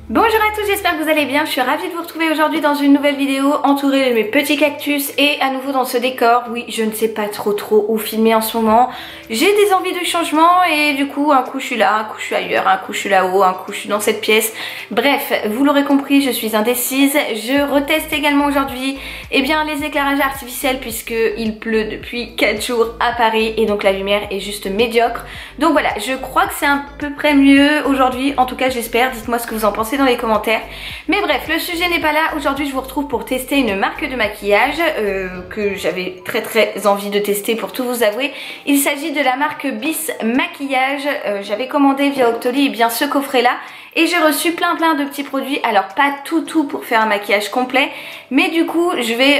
Bonjour à tous, j'espère que vous allez bien. Je suis ravie de vous retrouver aujourd'hui dans une nouvelle vidéo entourée de mes petits cactus et à nouveau dans ce décor. Oui, je ne sais pas trop où filmer en ce moment. J'ai des envies de changement et du coup un coup je suis là, un coup je suis ailleurs, un coup je suis là-haut, un coup je suis dans cette pièce. Bref, vous l'aurez compris, je suis indécise. Je reteste également aujourd'hui les éclairages artificiels puisque il pleut depuis 4 jours à Paris et donc la lumière est juste médiocre. Donc voilà, je crois que c'est à peu près mieux aujourd'hui, en tout cas j'espère. Dites-moi ce que vous en pensez dans les commentaires. Mais bref, le sujet n'est pas là. Aujourd'hui je vous retrouve pour tester une marque de maquillage que j'avais très envie de tester pour tout vous avouer. Il s'agit de la marque Bis Maquillage. J'avais commandé via Octoly ce coffret là. Et j'ai reçu plein de petits produits, alors pas tout pour faire un maquillage complet, mais du coup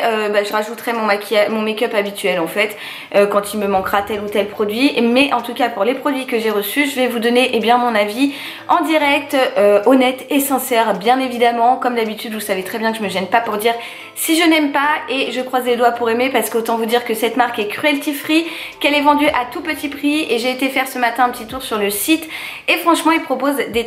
je rajouterai mon make-up habituel en fait, quand il me manquera tel ou tel produit. Mais en tout cas pour les produits que j'ai reçus, je vais vous donner mon avis en direct, honnête et sincère bien évidemment. Comme d'habitude vous savez très bien que je me gêne pas pour dire si je n'aime pas, et je croise les doigts pour aimer, parce qu'autant vous dire que cette marque est cruelty free, qu'elle est vendue à tout petit prix. Et j'ai été faire ce matin un petit tour sur le site et franchement ils proposent des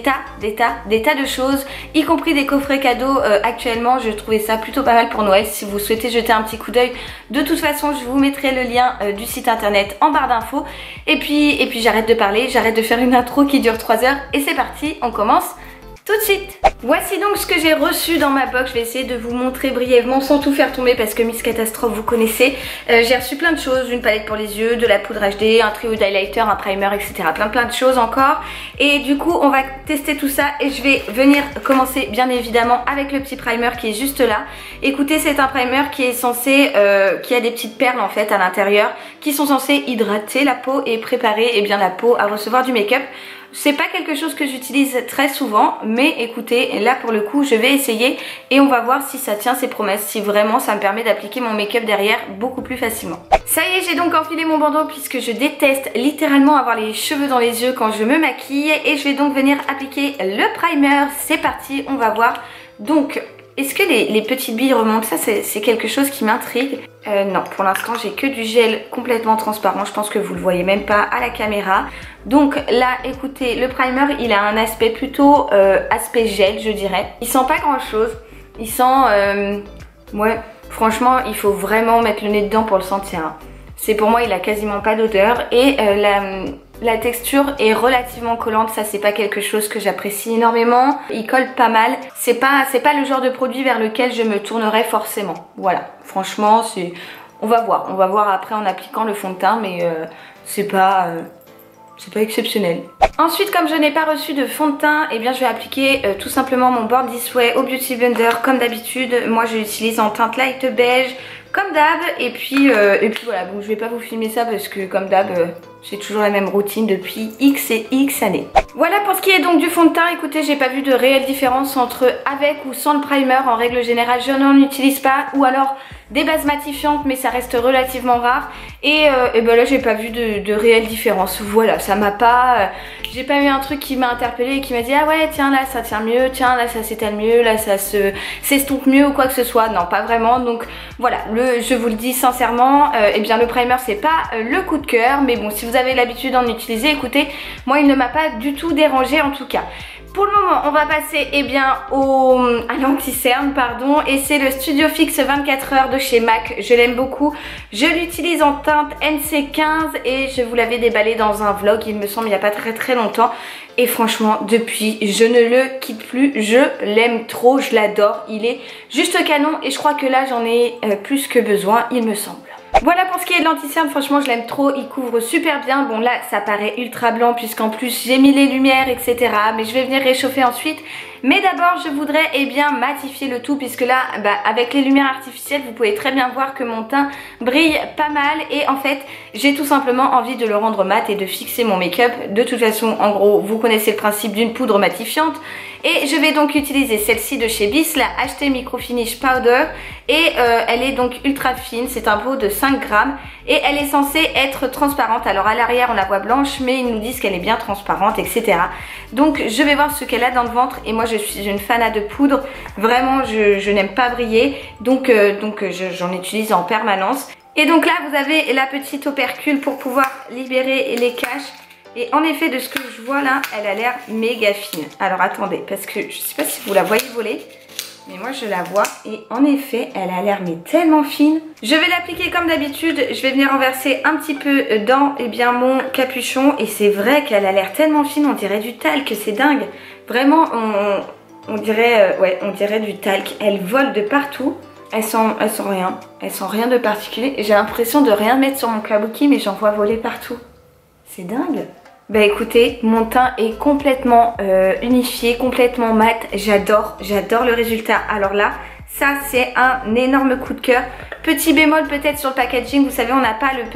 tas de choses, y compris des coffrets cadeaux. Actuellement je trouvais ça plutôt pas mal pour Noël. Si vous souhaitez jeter un petit coup d'œil, de toute façon je vous mettrai le lien du site internet en barre d'infos. Et puis j'arrête de parler, j'arrête de faire une intro qui dure 3 heures et c'est parti, on commence tout de suite. Voici donc ce que j'ai reçu dans ma box. Je vais essayer de vous montrer brièvement sans tout faire tomber parce que Miss Catastrophe vous connaissez. J'ai reçu plein de choses, une palette pour les yeux, de la poudre HD, un trio d'highlighter, un primer, etc. Plein de choses encore. Et du coup on va tester tout ça et je vais venir commencer bien évidemment avec le petit primer qui est juste là. Écoutez, c'est un primer qui est censé, qui a des petites perles en fait à l'intérieur, qui sont censées hydrater la peau et préparer la peau à recevoir du make-up. C'est pas quelque chose que j'utilise très souvent, mais écoutez, là pour le coup je vais essayer et on va voir si ça tient ses promesses, si vraiment ça me permet d'appliquer mon make-up derrière beaucoup plus facilement. Ça y est, j'ai donc enfilé mon bandeau puisque je déteste littéralement avoir les cheveux dans les yeux quand je me maquille, et je vais donc venir appliquer le primer. C'est parti, on va voir. Donc est-ce que les petites billes remontent? Ça c'est quelque chose qui m'intrigue. Non, pour l'instant j'ai que du gel complètement transparent. Je pense que vous le voyez même pas à la caméra. Donc là écoutez, le primer il a un aspect plutôt aspect gel je dirais. Il sent pas grand chose. Il sent... ouais, franchement il faut vraiment mettre le nez dedans pour le sentir. Hein. C'est pour moi il a quasiment pas d'odeur et la texture est relativement collante, ça c'est pas quelque chose que j'apprécie énormément. Il colle pas mal, c'est pas le genre de produit vers lequel je me tournerais forcément. Voilà, franchement c'est... on va voir après en appliquant le fond de teint, mais c'est pas exceptionnel. Ensuite, comme je n'ai pas reçu de fond de teint, je vais appliquer tout simplement mon Born This Way au Beauty Blender comme d'habitude. Moi je l'utilise en teinte light beige comme d'hab, et puis voilà. Bon, je vais pas vous filmer ça parce que comme d'hab j'ai toujours la même routine depuis X et X années. Voilà pour ce qui est donc du fond de teint. Écoutez, j'ai pas vu de réelle différence entre avec ou sans le primer. En règle générale je n'en utilise pas, ou alors des bases matifiantes, mais ça reste relativement rare. Et là j'ai pas vu de réelle différence. Voilà, ça m'a pas... j'ai pas eu un truc qui m'a interpellée et qui m'a dit ah ouais tiens là ça tient mieux, tiens là ça s'étale mieux, là ça s'estompe mieux ou quoi que ce soit. Non, pas vraiment. Donc voilà, je vous le dis sincèrement, le primer c'est pas le coup de cœur, mais bon, si vous avez l'habitude d'en utiliser, écoutez, moi il ne m'a pas du tout dérangé en tout cas. Pour le moment, on va passer à l'anti-cerne, pardon, et c'est le Studio Fix 24 heures de chez MAC. Je l'aime beaucoup. Je l'utilise en teinte NC15 et je vous l'avais déballé dans un vlog, il me semble, il n'y a pas très longtemps. Et franchement, depuis, je ne le quitte plus. Je l'aime trop, je l'adore. Il est juste canon et je crois que là, j'en ai plus que besoin, il me semble. Voilà pour ce qui est de l'anti-cerne, franchement je l'aime trop, il couvre super bien. Bon là ça paraît ultra blanc puisqu'en plus j'ai mis les lumières etc, mais je vais venir réchauffer ensuite. Mais d'abord je voudrais matifier le tout, puisque là avec les lumières artificielles vous pouvez très bien voir que mon teint brille pas mal. Et en fait j'ai tout simplement envie de le rendre mat et de fixer mon make-up. De toute façon en gros vous connaissez le principe d'une poudre matifiante. Et je vais donc utiliser celle-ci de chez Bis, la HT Micro Finish Powder. Et elle est donc ultra fine, c'est un pot de 5 grammes. Et elle est censée être transparente. Alors à l'arrière on la voit blanche, mais ils nous disent qu'elle est bien transparente, etc. Donc je vais voir ce qu'elle a dans le ventre. Et moi je suis une fanat de poudre. Vraiment je n'aime pas briller. Donc j'en utilise en permanence. Et donc là vous avez la petite opercule pour pouvoir libérer les caches. Et en effet, de ce que je vois là, elle a l'air méga fine. Alors attendez, parce que je sais pas si vous la voyez voler, mais moi je la vois et en effet, elle a l'air mais tellement fine. Je vais l'appliquer comme d'habitude, je vais venir renverser un petit peu dans mon capuchon et c'est vrai qu'elle a l'air tellement fine, on dirait du talc, c'est dingue. Vraiment, on dirait, ouais, on dirait du talc. Elle vole de partout. Elles sont rien de particulier. J'ai l'impression de rien mettre sur mon kabuki, mais j'en vois voler partout. C'est dingue. Bah écoutez, mon teint est complètement unifié, complètement mat. J'adore le résultat. Alors là, ça c'est un énorme coup de cœur. Petit bémol peut-être sur le packaging, vous savez on n'a pas le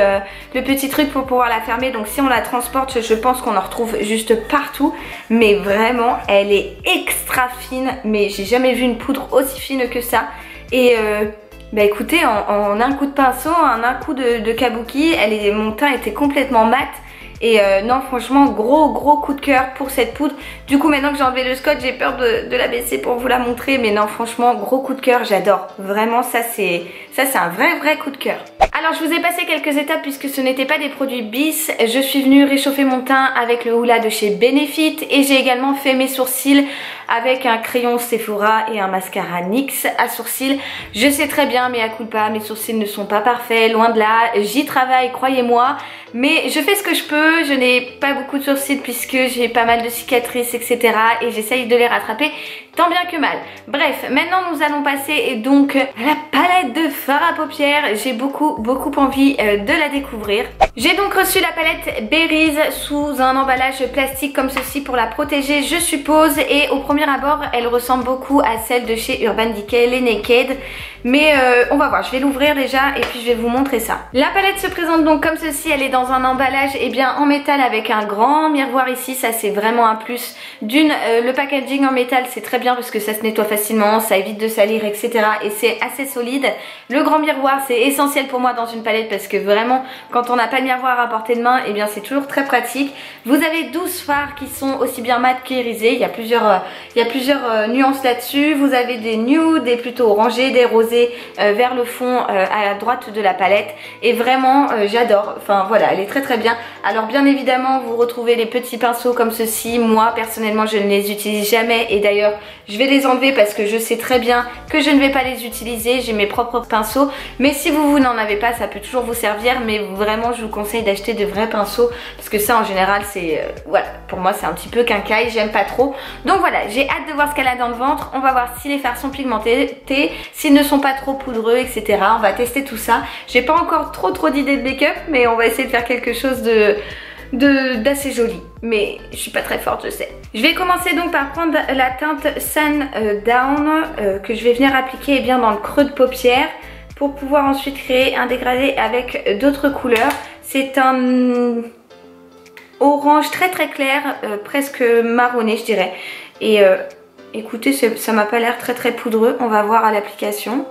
petit truc pour pouvoir la fermer. Donc si on la transporte, je pense qu'on en retrouve juste partout. Mais vraiment, elle est extra fine. Mais j'ai jamais vu une poudre aussi fine que ça. Et bah écoutez, en un coup de pinceau, en un coup de kabuki, mon teint était complètement mat. Et non franchement gros coup de cœur pour cette poudre. Du coup maintenant que j'ai enlevé le scotch, j'ai peur de la baisser pour vous la montrer. Mais non franchement gros coup de cœur, j'adore. Vraiment ça c'est un vrai coup de cœur. Alors je vous ai passé quelques étapes puisque ce n'était pas des produits bis. Je suis venue réchauffer mon teint avec le Hoola de chez Benefit. Et j'ai également fait mes sourcils avec un crayon Sephora et un mascara NYX à sourcils. Je sais très bien, mais à culpa, mes sourcils ne sont pas parfaits, loin de là. J'y travaille, croyez-moi. Mais je fais ce que je peux, je n'ai pas beaucoup de sourcils puisque j'ai pas mal de cicatrices, etc. Et j'essaye de les rattraper tant bien que mal. Bref, maintenant nous allons passer donc à la palette de fard à paupières. J'ai beaucoup envie de la découvrir. J'ai donc reçu la palette Berries sous un emballage plastique comme ceci pour la protéger, je suppose. Et au premier abord, elle ressemble beaucoup à celle de chez Urban Decay, les Naked. Mais on va voir, je vais l'ouvrir déjà et puis je vais vous montrer ça. La palette se présente donc comme ceci, elle est dans un emballage en métal avec un grand miroir ici, ça c'est vraiment un plus. Le packaging en métal c'est très bien parce que ça se nettoie facilement, ça évite de salir, etc. Et c'est assez solide. Le grand miroir c'est essentiel pour moi dans une palette parce que vraiment quand on n'a pas de miroir à portée de main, c'est toujours très pratique. Vous avez 12 fards qui sont aussi bien mat qu'irisés, il y a plusieurs nuances là-dessus. Vous avez des nudes, des plutôt orangés, des rosés vers le fond à la droite de la palette et vraiment j'adore, enfin voilà, elle est très bien. Alors bien évidemment vous retrouvez les petits pinceaux comme ceci. Moi personnellement je ne les utilise jamais et d'ailleurs je vais les enlever parce que je sais très bien que je ne vais pas les utiliser. J'ai mes propres pinceaux, mais si vous n'en avez pas, ça peut toujours vous servir, mais vraiment je vous conseille d'acheter de vrais pinceaux parce que ça en général c'est voilà, pour moi c'est un petit peu quincaille, j'aime pas trop. Donc voilà, j'ai hâte de voir ce qu'elle a dans le ventre. On va voir si les fards sont pigmentés, s'ils ne sont pas trop poudreux, etc. On va tester tout ça. J'ai pas encore trop d'idées de make-up, mais on va essayer de faire quelque chose d'assez joli. Mais je suis pas très forte, je sais. Je vais commencer donc par prendre la teinte Sun Down que je vais venir appliquer dans le creux de paupière pour pouvoir ensuite créer un dégradé avec d'autres couleurs. C'est un orange très clair, presque marronné je dirais. Et écoutez, ça m'a pas l'air très poudreux. On va voir à l'application.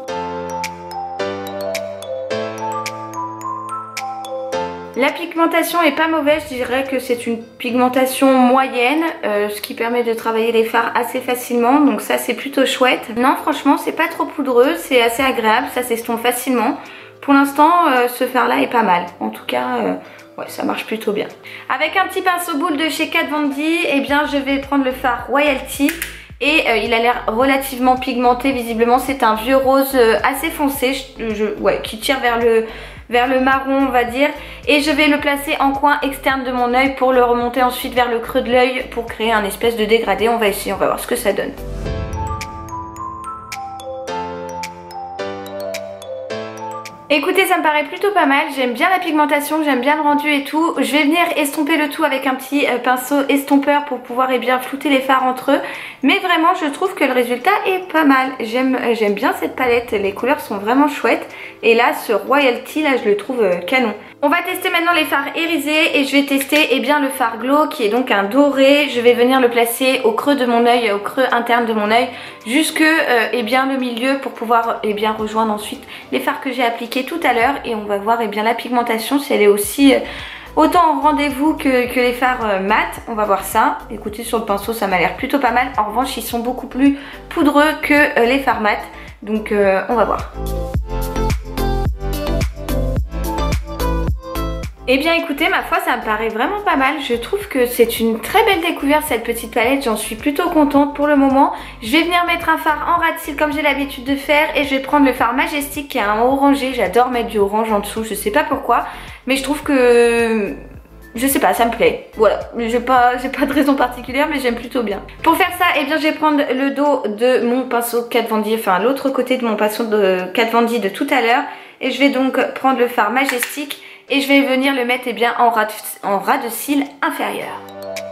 La pigmentation est pas mauvaise, je dirais que c'est une pigmentation moyenne, ce qui permet de travailler les fards assez facilement, donc ça c'est plutôt chouette. Non franchement c'est pas trop poudreux, c'est assez agréable, ça s'estompe facilement. Pour l'instant ce fard là est pas mal, en tout cas ouais, ça marche plutôt bien. Avec un petit pinceau boule de chez Kat Von D, je vais prendre le fard Royalty. Et il a l'air relativement pigmenté, visiblement c'est un vieux rose assez foncé, ouais, qui tire vers le marron on va dire. Et je vais le placer en coin externe de mon œil pour le remonter ensuite vers le creux de l'œil pour créer un espèce de dégradé. On va essayer, on va voir ce que ça donne. Écoutez, ça me paraît plutôt pas mal, j'aime bien la pigmentation, j'aime bien le rendu et tout. Je vais venir estomper le tout avec un petit pinceau estompeur pour pouvoir flouter les fards entre eux. Mais vraiment, je trouve que le résultat est pas mal. J'aime bien cette palette, les couleurs sont vraiment chouettes. Et là, ce Royalty, là, je le trouve canon. On va tester maintenant les fards irisés et je vais tester le fard glow qui est donc un doré. Je vais venir le placer au creux de mon œil, au creux interne de mon œil, jusque le milieu pour pouvoir rejoindre ensuite les fards que j'ai appliqués tout à l'heure. Et on va voir la pigmentation si elle est aussi autant en rendez-vous que les fards mat. On va voir ça. Écoutez, sur le pinceau ça m'a l'air plutôt pas mal. En revanche ils sont beaucoup plus poudreux que les fards mat. Donc on va voir. Eh bien écoutez, ma foi ça me paraît vraiment pas mal. Je trouve que c'est une très belle découverte cette petite palette. J'en suis plutôt contente pour le moment. Je vais venir mettre un fard en ras de cils comme j'ai l'habitude de faire. Et je vais prendre le fard Majestic qui est un orangé. J'adore mettre du orange en dessous, je sais pas pourquoi. Mais je trouve que... je sais pas, ça me plaît. Voilà, j'ai pas de raison particulière mais j'aime plutôt bien. Pour faire ça, eh bien je vais prendre le dos de mon pinceau Kat Von D, enfin l'autre côté de mon pinceau de Kat Von D de tout à l'heure. Et je vais donc prendre le fard Majestic. Et je vais venir le mettre en ras de cils inférieur.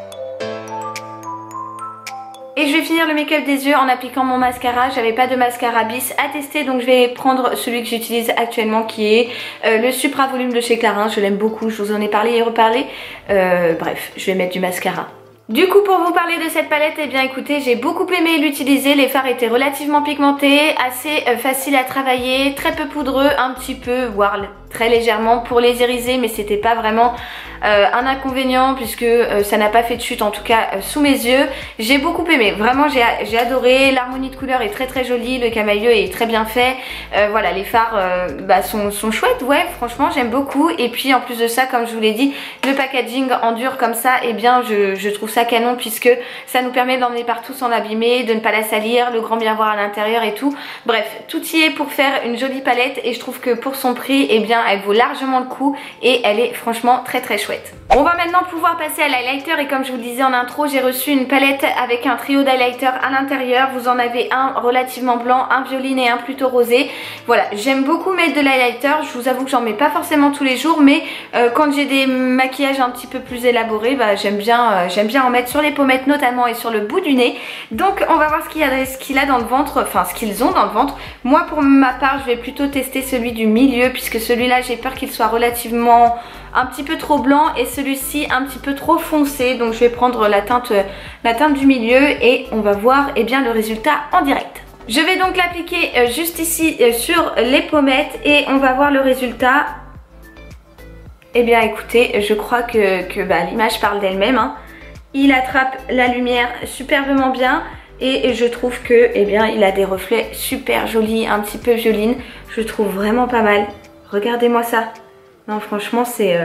Et je vais finir le make-up des yeux en appliquant mon mascara. J'avais pas de mascara bis à tester, donc je vais prendre celui que j'utilise actuellement qui est le Supra Volume de chez Clarins. Je l'aime beaucoup, je vous en ai parlé et reparlé. Bref, je vais mettre du mascara. Du coup, pour vous parler de cette palette, eh bien écoutez, j'ai beaucoup aimé l'utiliser. Les fards étaient relativement pigmentés, assez faciles à travailler, très peu poudreux, un petit peu, voire très légèrement pour les iriser, mais c'était pas vraiment un inconvénient puisque ça n'a pas fait de chute, en tout cas sous mes yeux. J'ai beaucoup aimé, vraiment j'ai adoré. L'harmonie de couleurs est très jolie, le camailleux est très bien fait. Voilà, les fards sont chouettes, ouais, franchement j'aime beaucoup. Et puis en plus de ça, comme je vous l'ai dit, le packaging en dur comme ça, eh bien je trouve ça canon puisque ça nous permet d'emmener partout sans l'abîmer, de ne pas la salir, le grand bien voir à l'intérieur et tout. Bref, tout y est pour faire une jolie palette et je trouve que pour son prix, eh bien elle vaut largement le coup et elle est franchement très chouette. On va maintenant pouvoir passer à l'highlighter et comme je vous le disais en intro, j'ai reçu une palette avec un trio d'highlighter à l'intérieur. Vous en avez un relativement blanc, un violine et un plutôt rosé. Voilà, j'aime beaucoup mettre de l'highlighter. Je vous avoue que j'en mets pas forcément tous les jours, mais quand j'ai des maquillages un petit peu plus élaborés, j'aime bien en mettre sur les pommettes notamment et sur le bout du nez. Donc on va voir ce qu'il a dans le ventre, enfin ce qu'ils ont dans le ventre. Moi pour ma part, je vais plutôt tester celui du milieu puisque celui-là j'ai peur qu'il soit relativement un petit peu trop blanc et celui-ci un petit peu trop foncé. Donc je vais prendre la teinte du milieu et on va voir bien le résultat en direct. Je vais donc l'appliquer juste ici sur les pommettes et on va voir le résultat. Eh bien écoutez, je crois que l'image parle d'elle-même, hein. Il attrape la lumière superbement bien et je trouve que il a des reflets super jolis, un petit peu violine. Je trouve vraiment pas mal. Regardez-moi ça. Non franchement c'est...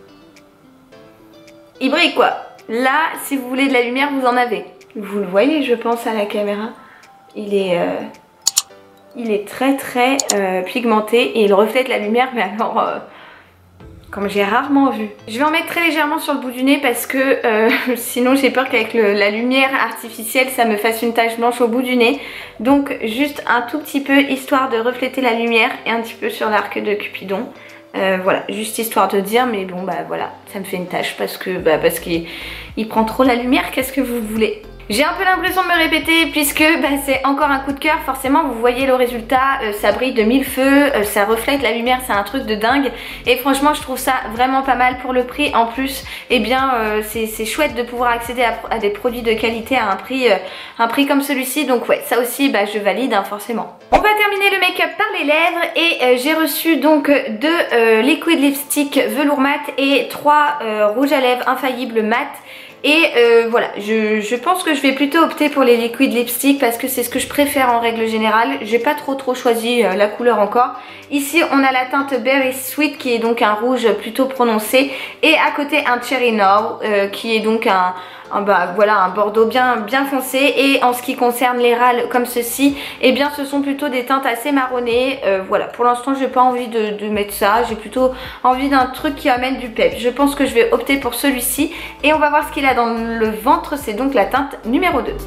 il brille quoi. Là si vous voulez de la lumière vous en avez. Vous le voyez je pense à la caméra. Il est très pigmenté et il reflète la lumière mais alors... comme j'ai rarement vu. Je vais en mettre très légèrement sur le bout du nez parce que sinon j'ai peur qu'avec la lumière artificielle ça me fasse une tache blanche au bout du nez. Donc juste un tout petit peu histoire de refléter la lumière et un petit peu sur l'arc de Cupidon. Voilà, juste histoire de dire, mais bon voilà, ça me fait une tache parce qu'il prend trop la lumière, qu'est-ce que vous voulez? J'ai un peu l'impression de me répéter puisque c'est encore un coup de cœur. Forcément vous voyez le résultat, ça brille de mille feux, ça reflète la lumière, c'est un truc de dingue. Et franchement je trouve ça vraiment pas mal pour le prix. En plus c'est chouette de pouvoir accéder à des produits de qualité à un prix comme celui-ci. Donc ouais, ça aussi je valide hein, forcément. On va terminer le make-up par les lèvres et j'ai reçu donc 2 liquid lipstick velours mat et 3 rouges à lèvres infaillibles mat. Et voilà, je pense que je vais plutôt opter pour les liquid lipstick parce que c'est ce que je préfère en règle générale. J'ai pas trop choisi la couleur encore. Ici on a la teinte Berry Sweet qui est donc un rouge plutôt prononcé. Et à côté un Cherry Now qui est donc un bordeaux bien foncé. Et en ce qui concerne les râles comme ceci, ce sont plutôt des teintes assez marronnées. Voilà, pour l'instant j'ai pas envie de mettre ça. J'ai plutôt envie d'un truc qui amène du pep. Je pense que je vais opter pour celui-ci. Et on va voir ce qu'il a dans le ventre. C'est donc la teinte numéro 2.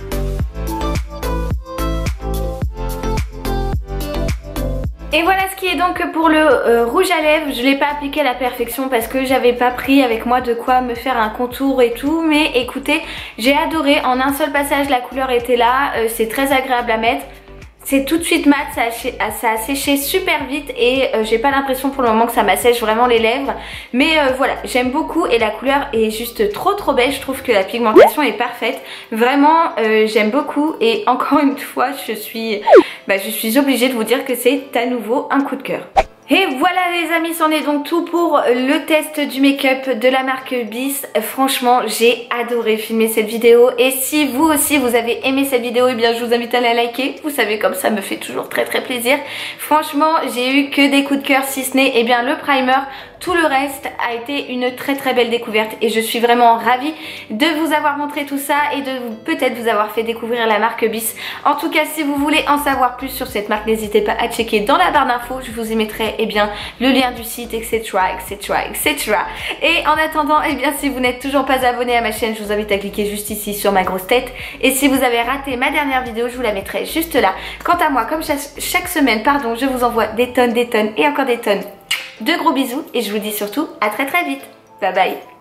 Et voilà ce qui est donc pour le rouge à lèvres. Je ne l'ai pas appliqué à la perfection parce que j'avais pas pris avec moi de quoi me faire un contour et tout. Mais écoutez, j'ai adoré. En un seul passage la couleur était là. C'est très agréable à mettre. C'est tout de suite mat, ça a séché super vite et j'ai pas l'impression pour le moment que ça m'assèche vraiment les lèvres. Mais voilà, j'aime beaucoup et la couleur est juste trop belle. Je trouve que la pigmentation est parfaite. Vraiment, j'aime beaucoup et encore une fois, je suis obligée de vous dire que c'est à nouveau un coup de cœur. Et voilà les amis, c'en est donc tout pour le test du make-up de la marque Bis. Franchement, j'ai adoré filmer cette vidéo et si vous aussi vous avez aimé cette vidéo, eh bien je vous invite à la liker. Vous savez, comme ça me fait toujours très plaisir. Franchement, j'ai eu que des coups de cœur, si ce n'est eh bien le primer. Tout le reste a été une très belle découverte et je suis vraiment ravie de vous avoir montré tout ça et de peut-être vous avoir fait découvrir la marque Bis. En tout cas, si vous voulez en savoir plus sur cette marque, n'hésitez pas à checker dans la barre d'infos. Je vous y mettrai eh bien le lien du site, etc. Et en attendant, eh bien si vous n'êtes toujours pas abonné à ma chaîne, je vous invite à cliquer juste ici sur ma grosse tête. Et si vous avez raté ma dernière vidéo, je vous la mettrai juste là. Quant à moi, comme chaque semaine, pardon, je vous envoie des tonnes et encore des tonnes de gros bisous et je vous dis surtout à très vite. Bye bye.